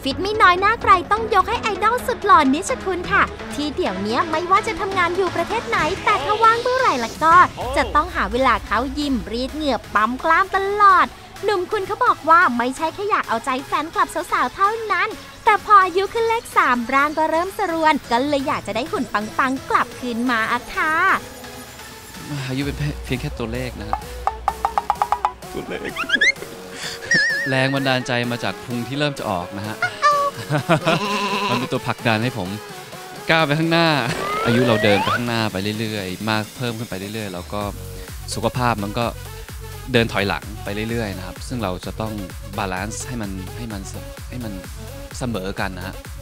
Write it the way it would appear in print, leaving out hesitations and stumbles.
ฟิตไม่น้อยหน้าใครต้องยกให้ไอดอลสุดหล่อนิชคุณค่ะที่เดี๋ยวนี้ไม่ว่าจะทำงานอยู่ประเทศไหนแต่ถ้าว่างเมื่อไหร่ละก็จะต้องหาเวลาเข้ายิมรีดเหงื่อปั๊มกล้ามตลอดหนุ่มคุณเขาบอกว่าไม่ใช่แค่อยากเอาใจแฟนคลับสาวๆเท่านั้นแต่พออายุขึ้นเลข3ร่างก็เริ่มสรวนก็เลยอยากจะได้หุ่นปังๆกลับคืนมาอะค่ะอายุเป็นเพียงแค่ตัวเลขนะครับตัวเลขแรงบันดาลใจมาจากพุงที่เริ่มจะออกนะฮะมันเป็นตัวผลักดันให้ผมก้าวไปข้างหน้าอายุเราเดินไปข้างหน้าไปเรื่อยๆมากเพิ่มขึ้นไปเรื่อยๆแล้วก็สุขภาพมันก็เดินถอยหลังไปเรื่อยๆนะครับซึ่งเราจะต้องบาลานซ์ให้มันเสมอกันนะฮะ